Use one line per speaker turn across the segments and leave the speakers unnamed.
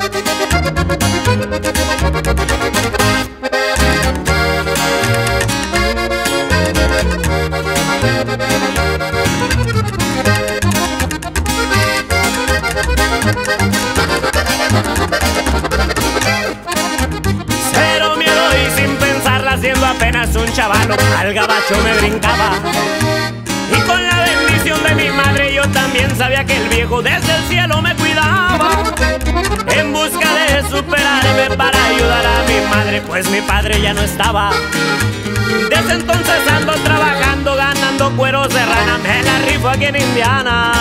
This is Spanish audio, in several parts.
Cero miedo y sin pensarla, siendo apenas un chavalo, al gabacho me brincaba. Y con la bendición de mi madre yo también sabía que el viejo desde el cielo me cuidaba, en busca de superarme para ayudar a mi madre, pues mi padre ya no estaba. Desde entonces ando trabajando, ganando cueros de rana, me la rifo aquí en Indiana.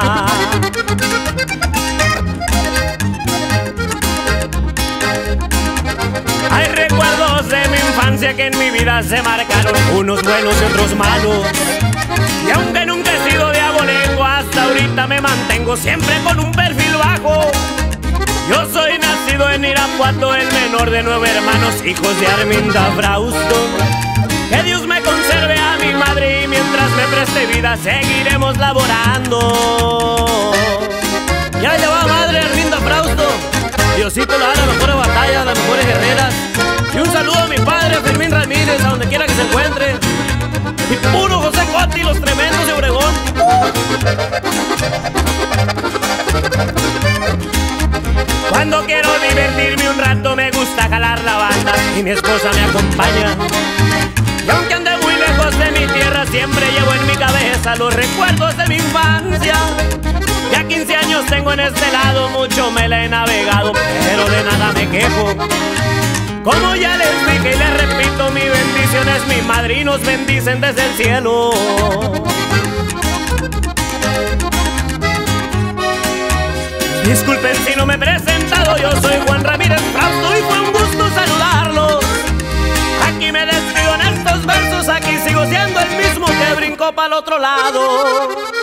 Hay recuerdos de mi infancia que en mi vida se marcaron, unos buenos y otros malos. Y aunque nunca he sido de abolengo, hasta ahorita me mantengo siempre con un perfil bajo. Yo soy nacido en Irapuato, el menor de 9 hermanos, hijos de Arminda Frausto. Que Dios me conserve a mi madre y mientras me preste vida seguiremos laborando.
Ya lleva madre Arminda Frausto. Diosito le da las mejores batallas, las mejores guerreras. Y un saludo a mi padre Juan Ramirez, a donde quiera que se encuentre. Y puro José Cotta y los tremendos de Obregón.
Cuando quiero divertirme un rato me gusta jalar la banda y mi esposa me acompaña. Y aunque ande muy lejos de mi tierra, siempre llevo en mi cabeza los recuerdos de mi infancia. Ya 15 años tengo en este lado, mucho me la he navegado, pero de nada me quejo. Como ya les dije y les repito, mi bendición es mi madre y nos bendicen desde el cielo. Disculpen si no me he presentado, yo soy Juan Ramirez Frausto y fue un gusto saludarlos. Aquí me despido en estos versos, aquí sigo siendo el mismo que brincó para el otro lado.